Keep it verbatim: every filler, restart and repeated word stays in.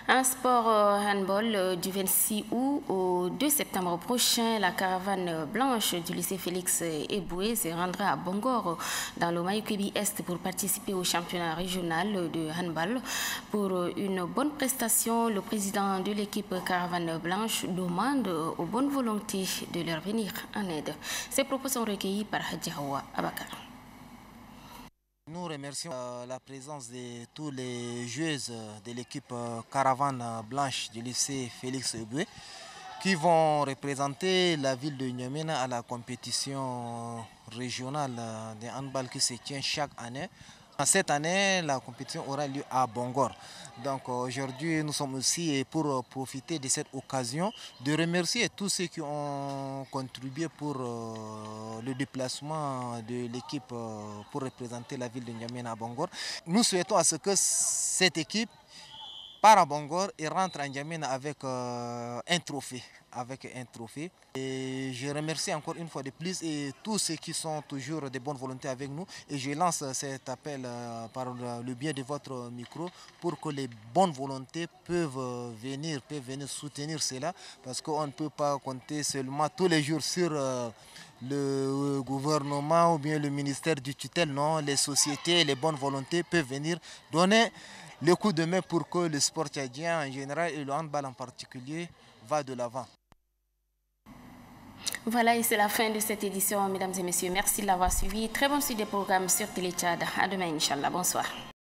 Un sport euh, handball euh, du vingt-six août au deux septembre prochain, la caravane blanche du lycée Félix Eboué se rendra à Bongor dans le Mayukebi Est pour participer au championnat régional de handball. Pour une bonne prestation, le président de l'équipe caravane blanche demande aux bonnes volontés de leur venir en aide. Ces propos sont recueillis par Hadjahawa Abakar. Nous remercions euh, la présence de tous les joueuses de l'équipe euh, Caravane Blanche du lycée Félix Eboué qui vont représenter la ville de N'Djamena à la compétition régionale de handball qui se tient chaque année. Cette année, la compétition aura lieu à Bongor. Donc aujourd'hui, nous sommes ici pour profiter de cette occasion de remercier tous ceux qui ont contribué pour euh, le déplacement de l'équipe euh, pour représenter la ville de N'Djamena à Bongor. Nous souhaitons à ce que cette équipe part à Bongor et rentre à N'Djamena avec euh, un trophée. Avec un trophée. Et je remercie encore une fois de plus et tous ceux qui sont toujours de bonne volonté avec nous. Et je lance cet appel euh, par le biais de votre micro pour que les bonnes volontés peuvent venir, peuvent venir soutenir cela. Parce qu'on ne peut pas compter seulement tous les jours sur euh, le gouvernement ou bien le ministère du tutelle. Non, les sociétés, les bonnes volontés peuvent venir donner le coup de main pour que le sport tchadien en général et le handball en particulier va de l'avant. Voilà, et c'est la fin de cette édition, mesdames et messieurs. Merci de l'avoir suivi. Très bonne suite des programmes sur Télé Tchad. À demain, Inch'Allah. Bonsoir.